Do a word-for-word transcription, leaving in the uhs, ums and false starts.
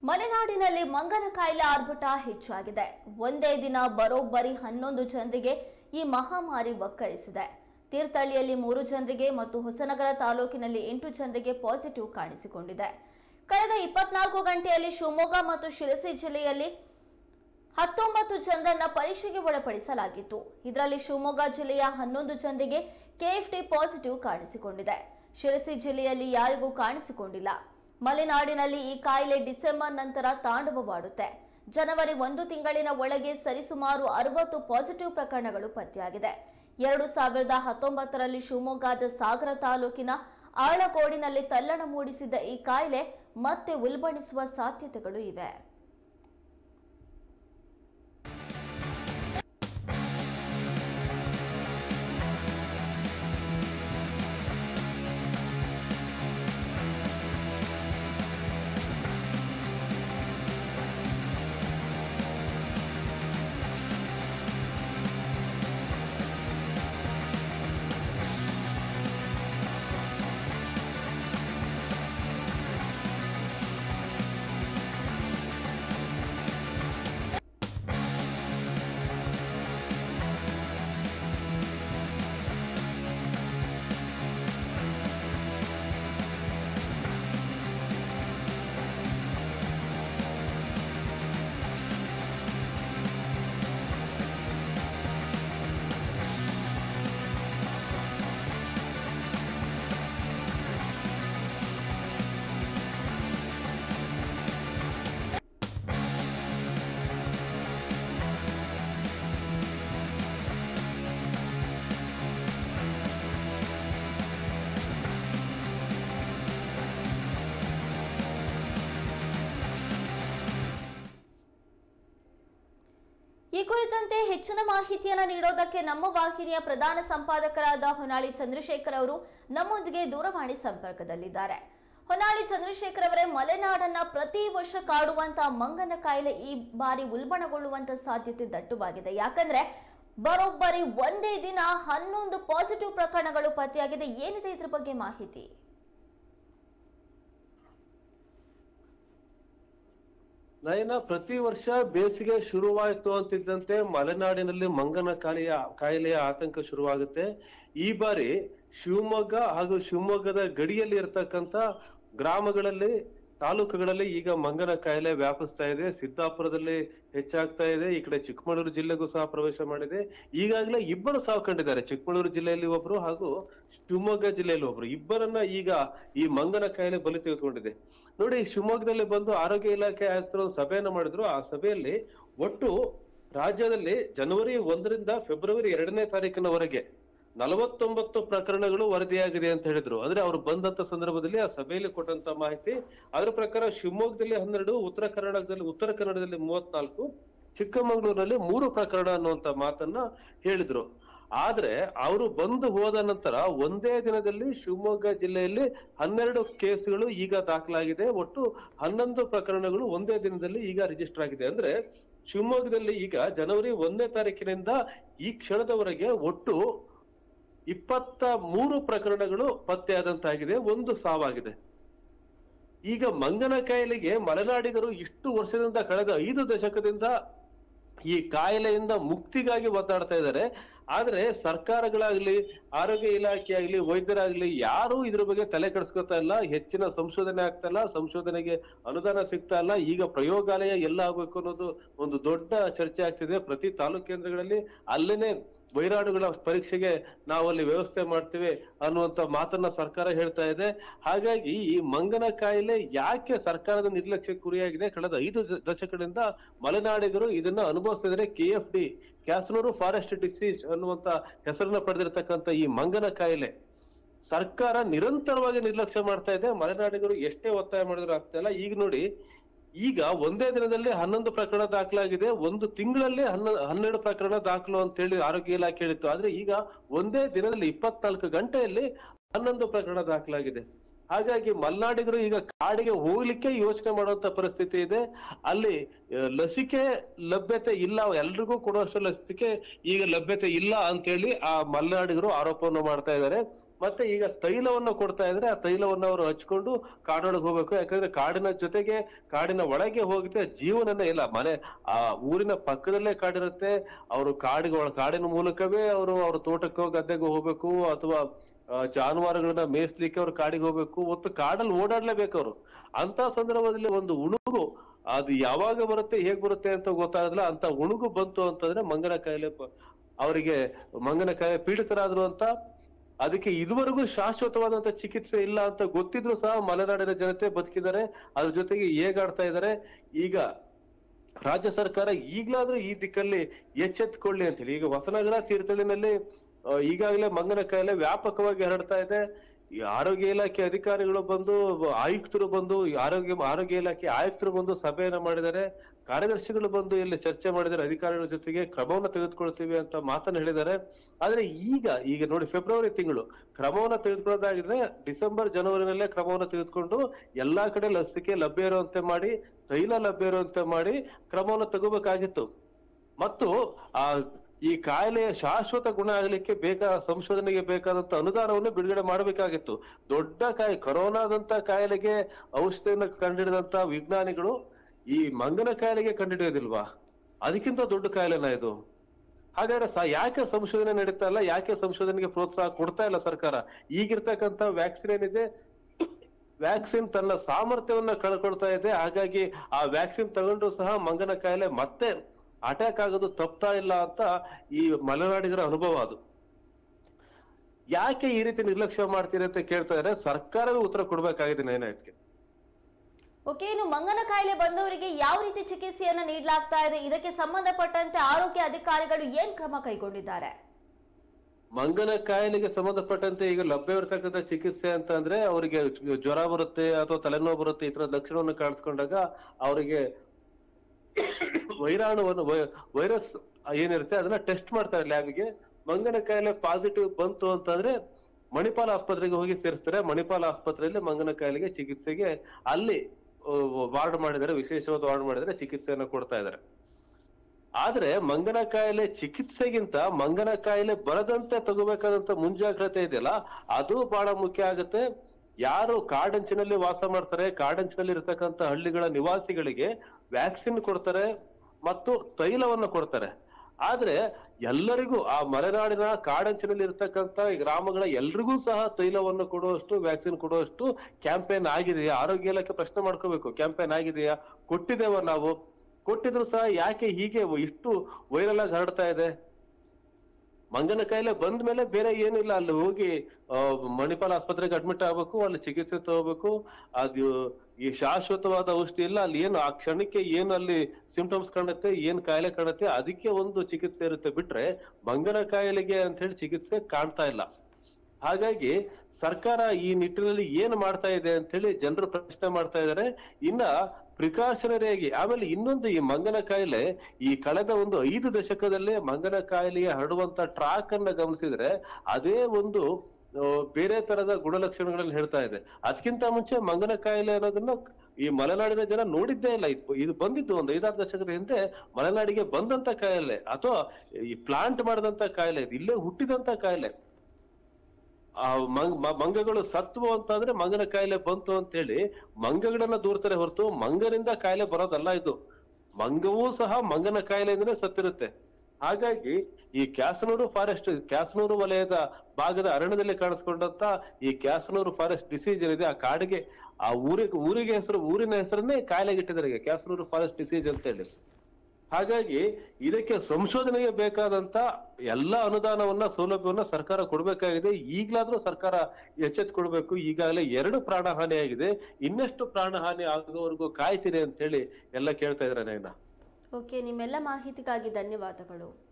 ಮಲೆನಾಡಿನಲ್ಲಿ ಮಂಗನ ಕಾಯಿಲೆ ಆರ್ಭಟ ಹೆಚ್ಚಾಗಿದೆ. ಒಂದೇ ದಿನ ಬರೋಬ್ಬರಿ ಹನ್ನೊಂದು ಜನರಿಗೆ ಈ ಮಹಾಮಾರಿ ವಕ್ಕರಿಸಿದೆ. ತೀರ್ಥಹಳ್ಳಿಯಲ್ಲಿ ಮೂರು ಜನರಿಗೆ ಮತ್ತು ಹೊಸನಗರ ತಾಲೂಕಿನಲ್ಲಿ ಎಂಟು ಜನರಿಗೆ ಪಾಸಿಟಿವ್ ಕಾಣಿಸಿಕೊಂಡಿದೆ. ಕಳೆದ ಇಪ್ಪತ್ನಾಲ್ಕು ಗಂಟೆಯಲ್ಲಿ ಶಿವಮೊಗ್ಗ ಮತ್ತು ಶಿರಸಿ ಜಿಲ್ಲೆಯಲ್ಲಿ ಹತ್ತೊಂಬತ್ತು ಜನರನ್ನ ಪರೀಕ್ಷೆಗೆ ಒಳಪಡಿಸಲಾಗಿತ್ತು. ಇದರಲ್ಲಿ ಶಿವಮೊಗ್ಗ ಜಿಲ್ಲೆಯ ಹನ್ನೊಂದು ಜನರಿಗೆ ಕೆಎಫ್ಡಿ ಪಾಸಿಟಿವ್ ಕಾಣಿಸಿಕೊಂಡಿದೆ. ಶಿರಸಿ ಜಿಲ್ಲೆಯಲ್ಲಿ ಯಾರಿಗೂ ಕಾಣಿಸಿಕೊಂಡಿಲ್ಲ. ಮಲೆನಾಡಿನಲ್ಲಿ ಈ ಕಾಯಿಲೆ ಡಿಸೆಂಬರ್ ನಂತರ ತಾಂಡವವಾಡುತ್ತೆ. ಜನವರಿ ಒಂದು ತಿಂಗಳಿನ ಒಳಗೆ ಸರಿಸುಮಾರು ಅರವತ್ತು ಪಾಸಿಟಿವ್ ಪ್ರಕರಣಗಳು ಪತ್ತೆಯಾಗಿದೆ. ಎರಡು ಸಾವಿರದ ಹತ್ತೊಂಬತ್ತರಲ್ಲಿ ಶಿವಮೊಗ್ಗದ ಸಾಗರ ತಾಲೂಕಿನ ಆಳಗೋಡಿನಲ್ಲಿ ತಲ್ಲಣ ಮೂಡಿಸಿದ್ದ ಈ ಕಾಯಿಲೆ ಮತ್ತೆ ಉಲ್ಬಣಿಸುವ ಸಾಧ್ಯತೆಗಳು ಇವೆ. ಈ ಕುರಿತಂತೆ ಹೆಚ್ಚಿನ ಮಾಹಿತಿಯನ್ನು ನೀಡೋದಕ್ಕೆ ನಮ್ಮ ವಾಹಿನಿಯ ಪ್ರಧಾನ ಸಂಪಾದಕರಾದ ಹೊನ್ನಾಳಿ ಚಂದ್ರಶೇಖರ್ ಅವರು ನಮ್ಮೊಂದಿಗೆ ದೂರವಾಣಿ ಸಂಪರ್ಕದಲ್ಲಿದ್ದಾರೆ. ಹೊನ್ನಾಳಿ ಚಂದ್ರಶೇಖರ್ ಅವರೇ, ಮಲೆನಾಡನ್ನ ಪ್ರತಿ ವರ್ಷ ಕಾಡುವಂತಹ ಮಂಗನ ಕಾಯಿಲೆ ಈ ಬಾರಿ ಉಲ್ಬಣಗೊಳ್ಳುವಂತ ಸಾಧ್ಯತೆ ದಟ್ಟವಾಗಿದೆ. ಯಾಕಂದ್ರೆ ಬರೋಬ್ಬರಿ ಒಂದೇ ದಿನ ಹನ್ನೊಂದು ಪಾಸಿಟಿವ್ ಪ್ರಕರಣಗಳು ಪತ್ತೆಯಾಗಿದೆ. ಏನಿದೆ ಇದ್ರ ಬಗ್ಗೆ ಮಾಹಿತಿ? ನಯನ, ಪ್ರತಿ ವರ್ಷ ಬೇಸಿಗೆ ಶುರುವಾಯಿತು ಅಂತಿದ್ದಂತೆ ಮಲೆನಾಡಿನಲ್ಲಿ ಮಂಗನ ಕಾಯಿಲೆಯ ಕಾಯಿಲೆಯ ಆತಂಕ ಶುರುವಾಗುತ್ತೆ. ಈ ಬಾರಿ ಶಿವಮೊಗ್ಗ ಹಾಗೂ ಶಿವಮೊಗ್ಗದ ಗಡಿಯಲ್ಲಿ ಇರತಕ್ಕಂತ ಗ್ರಾಮಗಳಲ್ಲಿ, ತಾಲೂಕುಗಳಲ್ಲಿ ಈಗ ಮಂಗನ ಕಾಯಿಲೆ ವ್ಯಾಪಿಸ್ತಾ ಇದೆ. ಸಿದ್ದಾಪುರದಲ್ಲಿ ಹೆಚ್ಚಾಗ್ತಾ ಇದೆ. ಈ ಕಡೆ ಚಿಕ್ಕಮಗಳೂರು ಜಿಲ್ಲೆಗೂ ಸಹ ಪ್ರವೇಶ ಮಾಡಿದೆ. ಈಗಾಗಲೇ ಇಬ್ಬರು ಸಾವು ಕಂಡಿದ್ದಾರೆ. ಚಿಕ್ಕಮಗಳೂರು ಜಿಲ್ಲೆಯಲ್ಲಿ ಒಬ್ರು ಹಾಗೂ ಶಿವಮೊಗ್ಗ ಜಿಲ್ಲೆಯಲ್ಲಿ ಒಬ್ರು. ಇಬ್ಬರನ್ನ ಈಗ ಈ ಮಂಗನ ಕಾಯಿಲೆ ಬಲಿ ತೆಗೆದುಕೊಂಡಿದೆ. ನೋಡಿ, ಶಿವಮೊಗ್ಗದಲ್ಲಿ ಬಂದು ಆರೋಗ್ಯ ಇಲಾಖೆ ಆಯುಕ್ತರು ಸಭೆಯನ್ನ ಮಾಡಿದ್ರು. ಆ ಸಭೆಯಲ್ಲಿ ಒಟ್ಟು ರಾಜ್ಯದಲ್ಲಿ ಜನವರಿ ಒಂದರಿಂದ ಫೆಬ್ರವರಿ ಎರಡನೇ ತಾರೀಕಿನವರೆಗೆ ನಲವತ್ತೊಂಬತ್ತು ಪ್ರಕರಣಗಳು ವರದಿಯಾಗಿದೆ ಅಂತ ಹೇಳಿದ್ರು. ಅಂದ್ರೆ ಅವ್ರು ಬಂದಂತ ಸಂದರ್ಭದಲ್ಲಿ ಆ ಸಭೆಯಲ್ಲಿ ಕೊಟ್ಟಂತ ಮಾಹಿತಿ ಅದರ ಪ್ರಕಾರ ಶಿವಮೊಗ್ಗದಲ್ಲಿ ಹನ್ನೆರಡು, ಉತ್ತರ ಕರ್ನಾಟಕದಲ್ಲಿ ಉತ್ತರ ಕನ್ನಡದಲ್ಲಿ ಮೂವತ್ನಾಲ್ಕು, ಚಿಕ್ಕಮಗಳೂರಿನಲ್ಲಿ ಮೂರು ಪ್ರಕರಣ ಅನ್ನುವಂತ ಮಾತನ್ನ ಹೇಳಿದ್ರು. ಆದ್ರೆ ಅವರು ಬಂದು ಹೋದ ನಂತರ ಒಂದೇ ದಿನದಲ್ಲಿ ಶಿವಮೊಗ್ಗ ಜಿಲ್ಲೆಯಲ್ಲಿ ಹನ್ನೆರಡು ಕೇಸ್ಗಳು ಈಗ ದಾಖಲಾಗಿದೆ. ಒಟ್ಟು ಹನ್ನೊಂದು ಪ್ರಕರಣಗಳು ಒಂದೇ ದಿನದಲ್ಲಿ ಈಗ ರಿಜಿಸ್ಟರ್ ಆಗಿದೆ. ಅಂದ್ರೆ ಶಿವಮೊಗ್ಗದಲ್ಲಿ ಈಗ ಜನವರಿ ಒಂದನೇ ತಾರೀಕಿನಿಂದ ಈ ಕ್ಷಣದವರೆಗೆ ಒಟ್ಟು ಇಪ್ಪತ್ತ ಮೂರು ಪ್ರಕರಣಗಳು ಪತ್ತೆಯಾದಂತಾಗಿದೆ. ಒಂದು ಸಾವಾಗಿದೆ. ಈಗ ಮಂಗನ ಕಾಯಿಲೆಗೆ ಮಲೆನಾಡಿಗರು ಇಷ್ಟು ವರ್ಷದಿಂದ, ಕಳೆದ ಐದು ದಶಕದಿಂದ ಈ ಕಾಯಿಲೆಯಿಂದ ಮುಕ್ತಿಗಾಗಿ ಒದ್ದಾಡ್ತಾ ಇದ್ದಾರೆ. ಆದ್ರೆ ಸರ್ಕಾರಗಳಾಗ್ಲಿ, ಆರೋಗ್ಯ ಇಲಾಖೆ ಆಗ್ಲಿ, ವೈದ್ಯರಾಗ್ಲಿ ಯಾರು ಇದ್ರ ಬಗ್ಗೆ ತಲೆ ಕೆಡಿಸ್ಕೊತಾ ಇಲ್ಲ. ಹೆಚ್ಚಿನ ಸಂಶೋಧನೆ ಆಗ್ತಾ ಇಲ್ಲ, ಸಂಶೋಧನೆಗೆ ಅನುದಾನ ಸಿಗ್ತಾ ಇಲ್ಲ. ಈಗ ಪ್ರಯೋಗಾಲಯ ಎಲ್ಲ ಆಗ್ಬೇಕು ಅನ್ನೋದು ಒಂದು ದೊಡ್ಡ ಚರ್ಚೆ ಆಗ್ತಿದೆ. ಪ್ರತಿ ತಾಲೂಕು ಕೇಂದ್ರಗಳಲ್ಲಿ ಅಲ್ಲೇನೆ ವೈರಾಣುಗಳ ಪರೀಕ್ಷೆಗೆ ನಾವು ಅಲ್ಲಿ ವ್ಯವಸ್ಥೆ ಮಾಡ್ತೀವಿ ಅನ್ನುವಂತ ಮಾತನ್ನ ಸರ್ಕಾರ ಹೇಳ್ತಾ ಇದೆ. ಹಾಗಾಗಿ ಈ ಮಂಗನ ಕಾಯಿಲೆ ಯಾಕೆ ಸರ್ಕಾರದ ನಿರ್ಲಕ್ಷ್ಯಕ್ಕೆ ಗುರಿಯಾಗಿದೆ? ಕಳೆದ ಐದು ದಶಕಗಳಿಂದ ಮಲೆನಾಡಿಗರು ಇದನ್ನ ಅನುಭವಿಸ್ತಿದ್ದಾರೆ. K F D, Kyasanur forest disease ಅನ್ನುವಂತ ಹೆಸರನ್ನ ಪಡೆದಿರ್ತಕ್ಕಂಥ ಈ ಮಂಗನ ಕಾಯಿಲೆ ಸರ್ಕಾರ ನಿರಂತರವಾಗಿ ನಿರ್ಲಕ್ಷ್ಯ ಮಾಡ್ತಾ ಇದೆ. ಮಲೆನಾಡಿಗರು ಎಷ್ಟೇ ಒತ್ತಾಯ ಮಾಡಿದ್ರು ಆಗ್ತಾ ಇಲ್ಲ. ಈಗ ನೋಡಿ, ಈಗ ಒಂದೇ ದಿನದಲ್ಲಿ ಹನ್ನೊಂದು ಪ್ರಕರಣ ದಾಖಲಾಗಿದೆ. ಒಂದು ತಿಂಗಳಲ್ಲಿ ಹನ್ನ ಹನ್ನೆರಡು ಪ್ರಕರಣ ದಾಖಲು ಅಂತ ಹೇಳಿ ಆರೋಗ್ಯ ಇಲಾಖೆ ಹೇಳಿತ್ತು. ಆದ್ರೆ ಈಗ ಒಂದೇ ದಿನದಲ್ಲಿ ಇಪ್ಪತ್ನಾಲ್ಕು ಗಂಟೆಯಲ್ಲಿ ಹನ್ನೊಂದು ಪ್ರಕರಣ ದಾಖಲಾಗಿದೆ. ಹಾಗಾಗಿ ಮಲೆನಾಡಿಗರು ಈಗ ಕಾಡಿಗೆ ಹೋಗ್ಲಿಕ್ಕೆ ಯೋಚನೆ ಮಾಡುವಂತ ಪರಿಸ್ಥಿತಿ ಇದೆ. ಅಲ್ಲಿ ಲಸಿಕೆ ಲಭ್ಯತೆ ಇಲ್ಲ, ಎಲ್ರಿಗೂ ಕೊಡುವಷ್ಟು ಲಸಿಕೆ ಈಗ ಲಭ್ಯತೆ ಇಲ್ಲ ಅಂತ ಹೇಳಿ ಆ ಮಲೆನಾಡಿಗರು ಆರೋಪವನ್ನು ಮಾಡ್ತಾ ಇದ್ದಾರೆ. ಮತ್ತೆ ಈಗ ತೈಲವನ್ನ ಕೊಡ್ತಾ ಇದ್ರೆ ಆ ತೈಲವನ್ನ ಅವರು ಹಚ್ಕೊಂಡು ಕಾಡೊಳಗೆ ಹೋಗ್ಬೇಕು. ಯಾಕಂದ್ರೆ ಕಾಡಿನ ಜೊತೆಗೆ ಕಾಡಿನ ಒಳಗೆ ಹೋಗಿದ್ರೆ ಜೀವನನೇ ಇಲ್ಲ. ಮನೆ ಆ ಊರಿನ ಪಕ್ಕದಲ್ಲೇ ಕಾಡಿರುತ್ತೆ. ಅವರು ಕಾಡಿಗೆ ಕಾಡಿನ ಮೂಲಕವೇ ಅವರು ಅವ್ರ ತೋಟಕ್ಕೋ ಗದ್ದೆಗೂ ಹೋಗ್ಬೇಕು, ಅಥವಾ ಜಾನುವಾರುಗಳನ್ನ ಮೇಯಿಸ್ಲಿಕ್ಕೆ ಅವ್ರು ಕಾಡಿಗೆ ಹೋಗ್ಬೇಕು. ಒತ್ತು ಕಾಡಲ್ಲಿ ಓಡಾಡ್ಲೇಬೇಕು ಅವರು. ಅಂತ ಸಂದರ್ಭದಲ್ಲಿ ಒಂದು ಉಣುಗು ಅದು ಯಾವಾಗ ಬರುತ್ತೆ ಹೇಗ್ ಬರುತ್ತೆ ಅಂತ ಗೊತ್ತಾಗಲ್ಲ. ಅಂತ ಉಣುಗು ಬಂತು ಅಂತಂದ್ರೆ ಮಂಗನ ಕಾಯಿಲೆ ಅವರಿಗೆ ಮಂಗನ ಕಾಯಿಲೆ ಪೀಡಿತರಾದ್ರು ಅಂತ. ಅದಕ್ಕೆ ಇದುವರೆಗೂ ಶಾಶ್ವತವಾದಂತ ಚಿಕಿತ್ಸೆ ಇಲ್ಲ ಅಂತ ಗೊತ್ತಿದ್ರು ಸಹ ಮಲೆನಾಡಿನ ಜನತೆ ಬದುಕಿದ್ದಾರೆ. ಅದ್ರ ಜೊತೆಗೆ ಹೇಗಾಡ್ತಾ ಇದ್ದಾರೆ. ಈಗ ರಾಜ್ಯ ಸರ್ಕಾರ ಈಗ್ಲಾದ್ರೂ ಈ ದಿಕ್ಕಲ್ಲಿ ಎಚ್ಚೆತ್ಕೊಳ್ಳಿ ಅಂತ ಹೇಳಿ. ಈಗ ಹೊಸನಗರ ತೀರ್ಥಹಳ್ಳಿನಲ್ಲಿ ಈಗಾಗಲೇ ಮಂಗನ ಕಾಯಿಲೆ ವ್ಯಾಪಕವಾಗಿ ಹರಡ್ತಾ ಇದೆ. ಈ ಆರೋಗ್ಯ ಇಲಾಖೆ ಅಧಿಕಾರಿಗಳು ಬಂದು, ಆಯುಕ್ತರು ಬಂದು, ಆರೋಗ್ಯ ಆರೋಗ್ಯ ಇಲಾಖೆ ಆಯುಕ್ತರು ಬಂದು ಸಭೆಯನ್ನ ಮಾಡಿದ್ದಾರೆ. ಕಾರ್ಯದರ್ಶಿಗಳು ಬಂದು ಇಲ್ಲಿ ಚರ್ಚೆ ಮಾಡಿದ್ದಾರೆ. ಅಧಿಕಾರಿಗಳ ಜೊತೆಗೆ ಕ್ರಮವನ್ನ ತೆಗೆದುಕೊಳ್ತೀವಿ ಅಂತ ಮಾತನ್ನ ಹೇಳಿದ್ದಾರೆ. ಆದ್ರೆ ಈಗ ಈಗ ನೋಡಿ ಫೆಬ್ರವರಿ ತಿಂಗಳು ಕ್ರಮವನ್ನ ತೆಗೆದುಕೊಳ್ಳೋದಾಗಿದ್ರೆ ಡಿಸೆಂಬರ್ ಜನವರಿನಲ್ಲೇ ಕ್ರಮವನ್ನ ತೆಗೆದುಕೊಂಡು ಎಲ್ಲಾ ಕಡೆ ಲಸಿಕೆ ಲಭ್ಯ ಇರುವಂತೆ ಮಾಡಿ, ತೈಲ ಲಭ್ಯ ಇರುವಂತೆ ಮಾಡಿ ಕ್ರಮವನ್ನ ತಗೋಬೇಕಾಗಿತ್ತು. ಮತ್ತು ಆ ಈ ಕಾಯಿಲೆಯ ಶಾಶ್ವತ ಗುಣ ಆಗಲಿಕ್ಕೆ ಬೇಕಾ ಸಂಶೋಧನೆಗೆ ಬೇಕಾದಂತ ಅನುದಾನವನ್ನು ಬಿಡುಗಡೆ ಮಾಡಬೇಕಾಗಿತ್ತು. ದೊಡ್ಡ ಕಾಯಿಲೆ ಕೊರೋನಾದಂತ ಕಾಯಿಲೆಗೆ ಔಷಧಿಯನ್ನು ಕಂಡುಹಿಡಿದಂತ ವಿಜ್ಞಾನಿಗಳು ಈ ಮಂಗನ ಕಾಯಿಲೆಗೆ ಕಂಡುಹಿಡಿಯೋದಿಲ್ವಾ? ಅದಕ್ಕಿಂತ ದೊಡ್ಡ ಕಾಯಿಲೆನ ಇದು. ಹಾಗಾದ್ರೆ ಸ ಯಾಕೆ ಸಂಶೋಧನೆ ನಡೀತಾ ಇಲ್ಲ? ಯಾಕೆ ಸಂಶೋಧನೆಗೆ ಪ್ರೋತ್ಸಾಹ ಕೊಡ್ತಾ ಇಲ್ಲ ಸರ್ಕಾರ? ಈಗಿರ್ತಕ್ಕಂಥ ವ್ಯಾಕ್ಸಿನ್ ಏನಿದೆ, ವ್ಯಾಕ್ಸಿನ್ ತನ್ನ ಸಾಮರ್ಥ್ಯವನ್ನ ಕಳ್ಕೊಳ್ತಾ ಇದೆ. ಹಾಗಾಗಿ ಆ ವ್ಯಾಕ್ಸಿನ್ ತಗೊಂಡ್ರು ಸಹ ಮಂಗನ ಕಾಯಿಲೆ ಮತ್ತೆ ಅಟ್ಯಾಕ್ ಆಗೋದು ತಪ್ತಾ ಇಲ್ಲ ಅಂತ ಈ ಮಲೆನಾಡಿಗರ ಅನುಭವ. ಅದು ಯಾಕೆ ಈ ರೀತಿ ನಿರ್ಲಕ್ಷ್ಯ ಮಾಡ್ತೀರಿ ಅಂತ ಕೇಳ್ತಾ ಇದ್ದಾರೆ. ಸರ್ಕಾರವೇ ಉತ್ತರ ಕೊಡ್ಬೇಕಾಗಿದೆ ನ್ಯಾಯಾಲಯಕ್ಕೆ. ಓಕೆ, ಇನ್ನು ಮಂಗನ ಕಾಯಿಲೆ ಬಂದವರಿಗೆ ಯಾವ ರೀತಿ ಚಿಕಿತ್ಸೆಯನ್ನ ನೀಡಲಾಗ್ತಾ ಇದೆ? ಇದಕ್ಕೆ ಸಂಬಂಧಪಟ್ಟಂತೆ ಆರೋಗ್ಯ ಅಧಿಕಾರಿಗಳು ಏನ್ ಕ್ರಮ ಕೈಗೊಂಡಿದ್ದಾರೆ? ಮಂಗನ ಕಾಯಿಲೆಗೆ ಸಂಬಂಧಪಟ್ಟಂತೆ ಈಗ ಲಭ್ಯವಿರತಕ್ಕಂಥ ಚಿಕಿತ್ಸೆ ಅಂತ ಅಂದ್ರೆ ಅವರಿಗೆ ಜ್ವರ ಬರುತ್ತೆ ಅಥವಾ ತಲೆನೋವು ಬರುತ್ತೆ, ಈ ತರ ಲಕ್ಷಣವನ್ನು ಕಾಣಿಸ್ಕೊಂಡಾಗ ಅವರಿಗೆ ವೈರಾಣುವನ್ನು ವೈರಸ್ ಏನಿರುತ್ತೆ ಅದನ್ನ ಟೆಸ್ಟ್ ಮಾಡ್ತಾರೆ ಲ್ಯಾಬ್ಗೆ. ಮಂಗನ ಕಾಯಿಲೆ ಪಾಸಿಟಿವ್ ಬಂತು ಅಂತಂದ್ರೆ ಮಣಿಪಾಲ ಆಸ್ಪತ್ರೆಗೆ ಹೋಗಿ ಸೇರಿಸ್ತಾರೆ. ಮಣಿಪಾಲ ಆಸ್ಪತ್ರೆಯಲ್ಲಿ ಮಂಗನ ಕಾಯಿಲೆಗೆ ಚಿಕಿತ್ಸೆಗೆ ಅಲ್ಲಿ ವಾರ್ಡ್ ಮಾಡಿದರೆ, ವಿಶೇಷವಾದ ವಾರ್ಡ್ ಮಾಡಿದರೆ ಚಿಕಿತ್ಸೆಯನ್ನು ಕೊಡ್ತಾ ಇದ್ದಾರೆ. ಆದ್ರೆ ಮಂಗನ ಕಾಯಿಲೆ ಚಿಕಿತ್ಸೆಗಿಂತ ಮಂಗನ ಕಾಯಿಲೆ ಬರದಂತೆ ತಗೋಬೇಕಾದಂತ ಮುಂಜಾಗ್ರತೆ ಇದೆಯಲ್ಲ, ಅದು ಬಹಳ ಮುಖ್ಯ ಆಗುತ್ತೆ. ಯಾರು ಕಾಡಂಚಿನಲ್ಲಿ ವಾಸ ಮಾಡ್ತಾರೆ, ಕಾಡಂಚಿನಲ್ಲಿ ಇರ್ತಕ್ಕಂಥ ಹಳ್ಳಿಗಳ ನಿವಾಸಿಗಳಿಗೆ ವ್ಯಾಕ್ಸಿನ್ ಕೊಡ್ತಾರೆ ಮತ್ತು ತೈಲವನ್ನು ಕೊಡ್ತಾರೆ. ಆದ್ರೆ ಎಲ್ಲರಿಗೂ ಆ ಮಲೆನಾಡಿನ ಕಾಡಂಚಿನಲ್ಲಿ ಇರ್ತಕ್ಕಂಥ ಗ್ರಾಮಗಳ ಎಲ್ರಿಗೂ ಸಹ ತೈಲವನ್ನು ಕೊಡುವಷ್ಟು, ವ್ಯಾಕ್ಸಿನ್ ಕೊಡುವಷ್ಟು ಕ್ಯಾಂಪೇನ್ ಆಗಿದೆಯಾ? ಆರೋಗ್ಯ ಇಲಾಖೆ ಪ್ರಶ್ನೆ ಮಾಡ್ಕೋಬೇಕು. ಕ್ಯಾಂಪೇನ್ ಆಗಿದೆಯಾ? ಕೊಟ್ಟಿದ್ದೇವ ನಾವು? ಕೊಟ್ಟಿದ್ರು ಸಹ ಯಾಕೆ ಹೀಗೆ ಇಷ್ಟು ವೈರಲ್ ಆಗಿ ಹರಡ್ತಾ ಇದೆ? ಮಂಗನ ಕಾಯಿಲೆ ಬಂದ ಮೇಲೆ ಬೇರೆ ಏನಿಲ್ಲ, ಅಲ್ಲಿ ಹೋಗಿ ಅಹ್ ಮಣಿಪಾಲ ಆಸ್ಪತ್ರೆಗೆ ಅಡ್ಮಿಟ್ ಆಗ್ಬೇಕು, ಅಲ್ಲಿ ಚಿಕಿತ್ಸೆ ತಗೋಬೇಕು. ಅದು ಈ ಶಾಶ್ವತವಾದ ಔಷಧಿ ಇಲ್ಲ. ಅಲ್ಲಿ ಏನು ಆ ಕ್ಷಣಕ್ಕೆ ಏನು ಅಲ್ಲಿ ಸಿಂಪ್ಟಮ್ಸ್ ಕಾಣುತ್ತೆ, ಏನ್ ಕಾಯಿಲೆ ಕಾಣುತ್ತೆ, ಅದಕ್ಕೆ ಒಂದು ಚಿಕಿತ್ಸೆ ಇರುತ್ತೆ. ಬಿಟ್ರೆ ಮಂಗನ ಕಾಯಿಲೆಗೆ ಅಂತ ಹೇಳಿ ಚಿಕಿತ್ಸೆ ಕಾಣ್ತಾ ಇಲ್ಲ. ಹಾಗಾಗಿ ಸರ್ಕಾರ ಈ ನಿಟ್ಟಿನಲ್ಲಿ ಏನ್ ಮಾಡ್ತಾ ಇದೆ ಅಂತ ಹೇಳಿ ಜನರು ಪ್ರಶ್ನೆ ಮಾಡ್ತಾ ಇದ್ದಾರೆ. ಇನ್ನ ಪ್ರಿಕಾಷನರಿ ಆಗಿ ಆಮೇಲೆ ಇನ್ನೊಂದು, ಈ ಮಂಗನ ಕಾಯಿಲೆ ಈ ಕಳೆದ ಒಂದು ಐದು ದಶಕದಲ್ಲೇ ಮಂಗನ ಕಾಯಿಲೆಗೆ ಹರಡುವಂತ ಟ್ರಾಕ್ ಅನ್ನ ಗಮನಿಸಿದ್ರೆ ಅದೇ ಒಂದು ಬೇರೆ ತರದ ಗುಣಲಕ್ಷಣಗಳನ್ನ ಹೇಳ್ತಾ ಇದೆ. ಅದಕ್ಕಿಂತ ಮುಂಚೆ ಮಂಗನ ಕಾಯಿಲೆ ಅನ್ನೋದನ್ನ ಈ ಮಲೆನಾಡಿನ ಜನ ನೋಡಿದ್ದೇ ಇಲ್ಲ. ಇದು ಇದು ಬಂದಿದ್ದು ಒಂದು ಐದಾರು ದಶಕದ ಹಿಂದೆ ಮಲೆನಾಡಿಗೆ ಬಂದಂತ ಕಾಯಿಲೆ, ಅಥವಾ ಈ ಪ್ಲಾಂಟ್ ಮಾಡಿದಂತ ಕಾಯಿಲೆ, ಇದು ಇಲ್ಲೇ ಹುಟ್ಟಿದಂತ ಕಾಯಿಲೆ. ಆ ಮಂಗ ಮಂಗಗಳು ಸತ್ವು ಅಂತಂದ್ರೆ ಮಂಗನ ಕಾಯಿಲೆ ಬಂತು ಅಂತ ಹೇಳಿ ಮಂಗಗಳನ್ನ ದೂರ್ತಾರೆ ಹೊರತು ಮಂಗನಿಂದ ಕಾಯಿಲೆ ಬರೋದಲ್ಲ ಇದು. ಮಂಗವೂ ಸಹ ಮಂಗನ ಕಾಯಿಲೆಯಿಂದನೇ ಸತ್ತಿರುತ್ತೆ. ಹಾಗಾಗಿ ಈ ಕ್ಯಾಸನೂರು ಫಾರೆಸ್ಟ್, ಕ್ಯಾಸನೂರು ವಲಯದ ಭಾಗದ ಅರಣ್ಯದಲ್ಲಿ ಕಾಣಿಸ್ಕೊಂಡಂತ ಈ ಕ್ಯಾಸನೂರು ಫಾರೆಸ್ಟ್ ಡಿಸೀಸ್ ಏನಿದೆ, ಆ ಕಾಡಿಗೆ ಆ ಊರಿಗೆ ಊರಿಗೆ ಹೆಸರು ಊರಿನ ಹೆಸರನ್ನೇ ಕಾಯಿಲೆಗೆ ಇಟ್ಟಿದ್ದಾರೆ ಈಗ, ಕ್ಯಾಸನೂರು ಫಾರೆಸ್ಟ್ ಡಿಸೀಸ್ ಅಂತ ಹೇಳಿ. ಹಾಗಾಗಿ ಇದಕ್ಕೆ ಸಂಶೋಧನೆಗೆ ಬೇಕಾದಂತ ಎಲ್ಲಾ ಅನುದಾನವನ್ನ ಸೌಲಭ್ಯವನ್ನ ಸರ್ಕಾರ ಕೊಡ್ಬೇಕಾಗಿದೆ. ಈಗ್ಲಾದ್ರೂ ಸರ್ಕಾರ ಎಚ್ಚೆತ್ಕೊಳ್ಬೇಕು. ಈಗಾಗಲೇ ಎರಡು ಪ್ರಾಣ ಹಾನಿ ಆಗಿದೆ, ಇನ್ನೆಷ್ಟು ಪ್ರಾಣ ಹಾನಿ ಆಗೋವರೆಗೂ ಕಾಯ್ತಿದೆ ಅಂತ ಹೇಳಿ ಎಲ್ಲ ಕೇಳ್ತಾ ಇದ್ದಾರೆ ನೈನಾ. ಓಕೆ, ನಿಮ್ಮೆಲ್ಲ ಮಾಹಿತಿಗಾಗಿ ಧನ್ಯವಾದಗಳು.